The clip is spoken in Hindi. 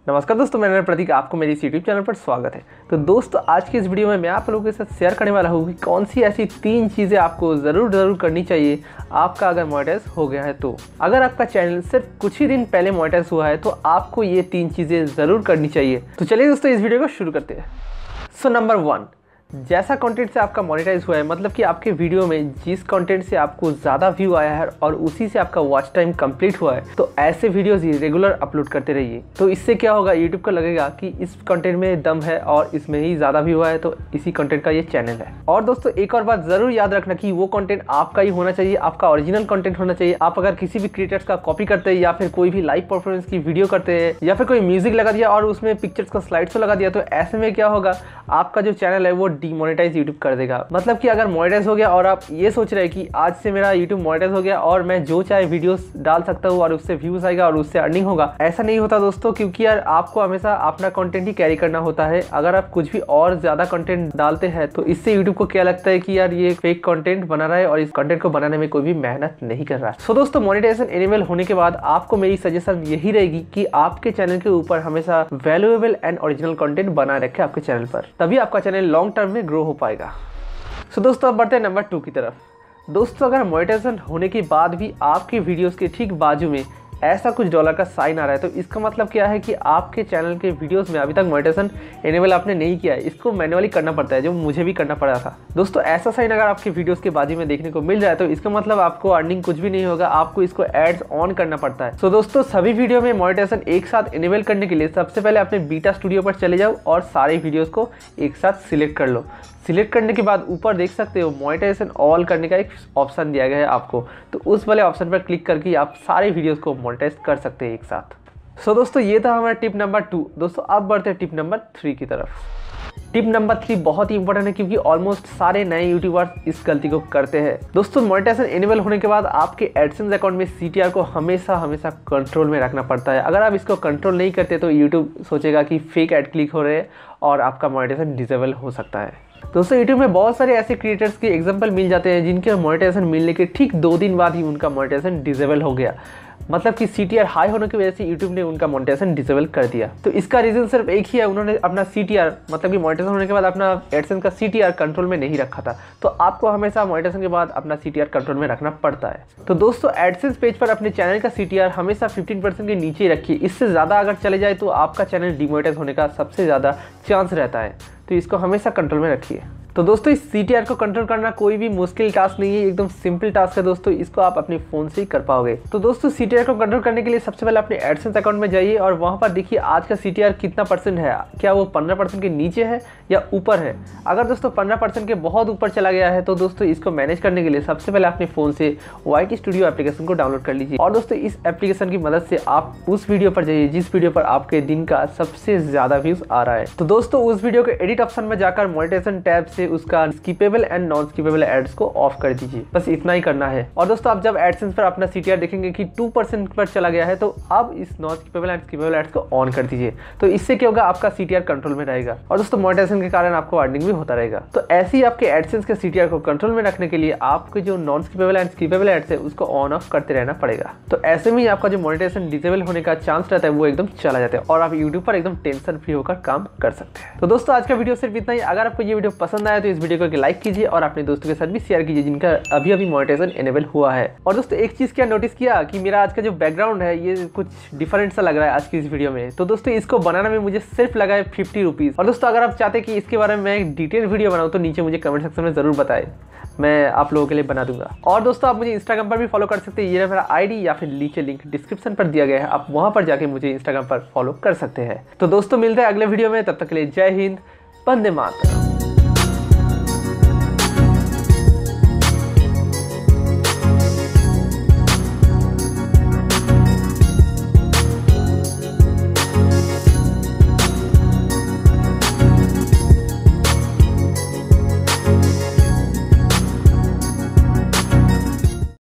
नमस्कार दोस्तों, मेरा नाम प्रतीक, आपको मेरी इस यूट्यूब चैनल पर स्वागत है। तो दोस्तों, आज की इस वीडियो में मैं आप लोगों के साथ शेयर करने वाला हूँ कि कौन सी ऐसी 3 चीज़ें आपको ज़रूर करनी चाहिए आपका अगर मोनेटाइज हो गया है। तो अगर आपका चैनल सिर्फ कुछ ही दिन पहले मोनेटाइज हुआ है तो आपको ये 3 चीज़ें ज़रूर करनी चाहिए। तो चलिए दोस्तों, इस वीडियो को शुरू करते हैं। सो नंबर 1, जैसा कंटेंट से आपका मोनेटाइज हुआ है, मतलब कि आपके वीडियो में जिस कंटेंट से आपको ज़्यादा व्यू आया है और उसी से आपका वॉच टाइम कंप्लीट हुआ है, तो ऐसे वीडियोस ही रेगुलर अपलोड करते रहिए। तो इससे क्या होगा, यूट्यूब को लगेगा कि इस कंटेंट में दम है और इसमें ही ज़्यादा व्यू आया है, तो इसी कंटेंट का ये चैनल है। और दोस्तों, एक और बात ज़रूर याद रखना कि वो कंटेंट आपका ही होना चाहिए, आपका ओरिजिनल कंटेंट होना चाहिए। आप अगर किसी भी क्रिएटर्स का कॉपी करते हैं या फिर कोई भी लाइव परफॉर्मेंस की वीडियो करते हैं या फिर कोई म्यूजिक लगा दिया और उसमें पिक्चर्स का स्लाइड शो लगा दिया, तो ऐसे में क्या होगा, आपका जो चैनल है वो डीमोनेटाइज यूट्यूब कर देगा। मतलब कि अगर मोनेटाइज हो गया और आप ये सोच रहे हैं कि आज से मेरा यूट्यूब मोनेटाइज हो गया और मैं जो चाहे वीडियोस डाल सकता हूँ और उससे व्यूज आएगा और उससे अर्निंग होगा, ऐसा नहीं होता दोस्तों। क्योंकि यार आपको हमेशा अपना कंटेंट ही कैरी करना होता है। अगर आप कुछ भी और ज्यादा कंटेंट डालते हैं तो इससे यूट्यूब को क्या लगता है कि यार ये फेक कंटेंट बना रहा है और इस कंटेंट को बनाने में कोई भी मेहनत नहीं कर रहा है। सो दोस्तों, मोनेटाइजेशन इनेबल होने के बाद आपको मेरी सजेशन यही रहेगी कि आपके चैनल के ऊपर हमेशा वैल्यूएबल एंड ओरिजिनल कंटेंट बनाए रखें आपके चैनल पर, तभी आपका चैनल लॉन्ग टर्म में ग्रो हो पाएगा। सो दोस्तों, अब बढ़ते हैं नंबर 2 की तरफ। दोस्तों, अगर मोनेटाइजेशन होने के बाद भी आपके वीडियोस के ठीक बाजू में ऐसा कुछ डॉलर का साइन आ रहा है, तो इसका मतलब क्या है कि आपके चैनल के वीडियोस में अभी तक मोनेटाइजेशन इनेबल आपने नहीं किया है। इसको मैन्युअली करना पड़ता है, जो मुझे भी करना पड़ा था। दोस्तों, ऐसा साइन अगर आपके वीडियोस के बाजू में देखने को मिल रहा है तो इसका मतलब आपको अर्निंग कुछ भी नहीं होगा, आपको इसको एड्स ऑन करना पड़ता है। सो दोस्तों, सभी वीडियो में मोनेटाइजेशन एक साथ इनेबल करने के लिए सबसे पहले अपने बीटा स्टूडियो पर चले जाओ और सारे वीडियोस को एक साथ सिलेक्ट कर लो। सिलेक्ट करने के बाद ऊपर देख सकते हो मोनेटाइजेशन ऑल करने का एक ऑप्शन दिया गया है आपको, तो उस वाले ऑप्शन पर क्लिक करके आप सारे वीडियोस को मोनेटाइज कर सकते हैं एक साथ। सो दोस्तों, ये था हमारा टिप नंबर 2। दोस्तों, अब बढ़ते हैं टिप नंबर 3 की तरफ। टिप नंबर 3 बहुत ही इंपॉर्टेंट है क्योंकि ऑलमोस्ट सारे नए यूट्यूबर्स इस गलती को करते हैं। दोस्तों, मोनेटाइजेशन इनेबल होने के बाद आपके एडसेंस अकाउंट में CTR को हमेशा कंट्रोल में रखना पड़ता है। अगर आप इसको कंट्रोल नहीं करते तो यूट्यूब सोचेगा कि फेक ऐड क्लिक हो रहे हैं और आपका मोनेटाइजेशन डिसेबल हो सकता है। दोस्तों, यूट्यूब में बहुत सारे ऐसे क्रिएटर्स के एग्जांपल मिल जाते हैं जिनके मोनेटाइजेशन मिलने के ठीक 2 दिन बाद ही उनका मोनेटाइजेशन डिसेबल हो गया। मतलब कि CTR हाई होने की वजह से यूट्यूब ने उनका मोनेटाइजेशन डिसेबल कर दिया। तो इसका रीजन सिर्फ एक ही है, उन्होंने अपना CTR मतलब कि मोनेटाइजेशन होने के बाद अपना एडसेंस का CTR कंट्रोल में नहीं रखा था। तो आपको हमेशा मोनेटाइजेशन के बाद अपना CTR कंट्रोल में रखना पड़ता है। तो दोस्तों, एडसेंस पेज पर अपने चैनल का CTR हमेशा 15% के नीचे रखिए। इससे ज़्यादा अगर चले जाए तो आपका चैनल डिमोनेटाइज होने का सबसे ज़्यादा चांस रहता है। तो इसको हमेशा कंट्रोल में रखिए। तो दोस्तों, इस CTR को कंट्रोल करना कोई भी मुश्किल टास्क नहीं है, एकदम सिंपल टास्क है दोस्तों। इसको आप अपने फ़ोन से ही कर पाओगे। तो दोस्तों, CTR को कंट्रोल करने के लिए सबसे पहले अपने एडसेंस अकाउंट में जाइए और वहाँ पर देखिए आज का CTR कितना परसेंट है। क्या वो 15% के नीचे है या ऊपर है? अगर दोस्तों 15% के बहुत ऊपर चला गया है तो दोस्तों इसको मैनेज करने के लिए सबसे पहले अपने फ़ोन से YT स्टूडियो एप्लीकेशन को डाउनलोड कर लीजिए। और दोस्तों, इस एप्लीकेशन की मदद से आप उस वीडियो पर जाइए जिस वीडियो पर आपके दिन का सबसे ज़्यादा व्यूज़ आ रहा है। तो दोस्तों, उस वीडियो के एडिट ऑप्शन में जाकर मोनेटाइजेशन टैब से उसका skippable and non skippable ads को ऑफ कर दीजिए। बस इतना ही करना है। और दोस्तों, आप जब एडसेंस पर अपना CTR देखेंगे कि 2% पर चला गया है तो अब इस non skippable and skippable ads को ऑन कर दीजिए। तो इससे क्या होगा, आपका CTR कंट्रोल में रहेगा और दोस्तों मोनेटाइजेशन के कारण आपको अर्निंग भी होता रहेगा। तो ऐसे ही आपके एडसेंस के CTR को कंट्रोल में रखने के लिए आपके जो non skippable and skippable ads है उसको ऑन ऑफ करते रहना पड़ेगा। तो ऐसे में ही आपका जो मोनेटाइजेशन डिसेबल होने का चांस रहता है वो एकदम चला जाता है और आप यूट्यूब पर एकदम टेंशन फ्री होकर काम कर सकते हैं। तो दोस्तों, आज का वीडियो सिर्फ इतना ही। अगर आपको ये वीडियो पसंद आया तो इस वीडियो को लाइक कीजिए और अपने दोस्तों के साथ भी शेयर कीजिए जिनका अभी मोनेटाइजेशन इनेबल हुआ है। और दोस्तों, एक चीज़ क्या नोटिस किया कि मेरा आज का जो बैकग्राउंड है ये कुछ डिफरेंट सा लग रहा है आज की इस वीडियो में। तो दोस्तों, इसको बनाने में मुझे सिर्फ लगा है 50 रुपीज़। और दोस्तों, अगर आप चाहते हैं कि इसके बारे में मैं एक डिटेल वीडियो बनाऊँ तो नीचे मुझे कमेंट सेक्शन में ज़रूर बताएं, मैं आप लोगों के लिए बना दूंगा। और दोस्तों, आप मुझे इंस्टाग्राम पर भी फॉलो कर सकते हैं। ये मेरा ID या फिर नीचे लिंक डिस्क्रिप्शन पर दिया गया है, आप वहाँ पर जाके मुझे इंस्टाग्राम पर फॉलो कर सकते हैं। तो दोस्तों, मिलते हैं अगले वीडियो में, तब तक के लिए जय हिंद, वंदे मातरम।